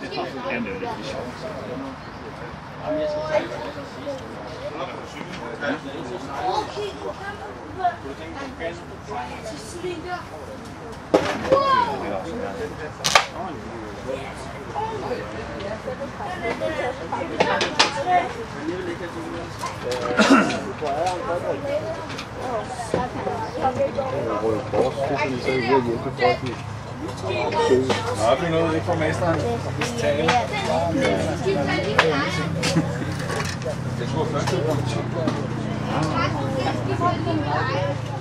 Jamen, det er lidt sjovt. Røde Kors, det er sådan, så er hjælpe folk i. Nå, er vi noget ikke fra mesteren? Tale. Det skulle først ud på en